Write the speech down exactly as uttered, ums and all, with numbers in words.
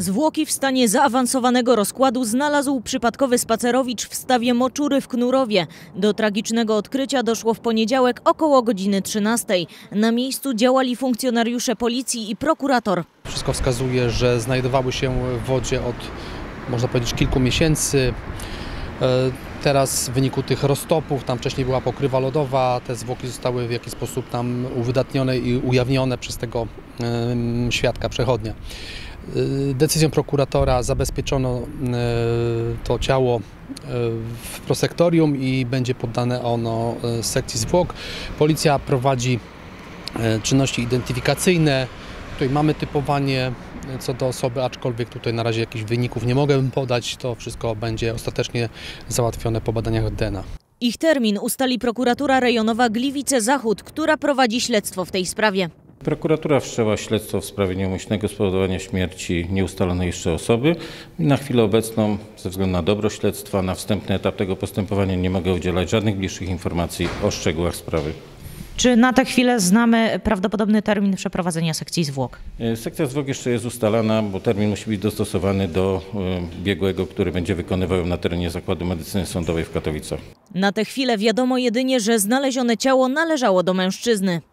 Zwłoki w stanie zaawansowanego rozkładu znalazł przypadkowy spacerowicz w stawie Moczury w Knurowie. Do tragicznego odkrycia doszło w poniedziałek około godziny trzynastej. Na miejscu działali funkcjonariusze policji i prokurator. Wszystko wskazuje, że znajdowały się w wodzie od, można powiedzieć, kilku miesięcy. Teraz w wyniku tych roztopów, tam wcześniej była pokrywa lodowa, te zwłoki zostały w jakiś sposób tam uwydatnione i ujawnione przez tego świadka, przechodnia. Decyzją prokuratora zabezpieczono to ciało w prosektorium i będzie poddane ono sekcji zwłok. Policja prowadzi czynności identyfikacyjne. Tutaj mamy typowanie co do osoby, aczkolwiek tutaj na razie jakichś wyników nie mogę podać. To wszystko będzie ostatecznie załatwione po badaniach D N A. Ich termin ustali prokuratura rejonowa Gliwice-Zachód, która prowadzi śledztwo w tej sprawie. Prokuratura wszczęła śledztwo w sprawie nieumyślnego spowodowania śmierci nieustalonej jeszcze osoby. Na chwilę obecną, ze względu na dobro śledztwa, na wstępny etap tego postępowania nie mogę udzielać żadnych bliższych informacji o szczegółach sprawy. Czy na tę chwilę znamy prawdopodobny termin przeprowadzenia sekcji zwłok? Sekcja zwłok jeszcze jest ustalana, bo termin musi być dostosowany do biegłego, który będzie wykonywał ją na terenie Zakładu Medycyny Sądowej w Katowicach. Na tę chwilę wiadomo jedynie, że znalezione ciało należało do mężczyzny.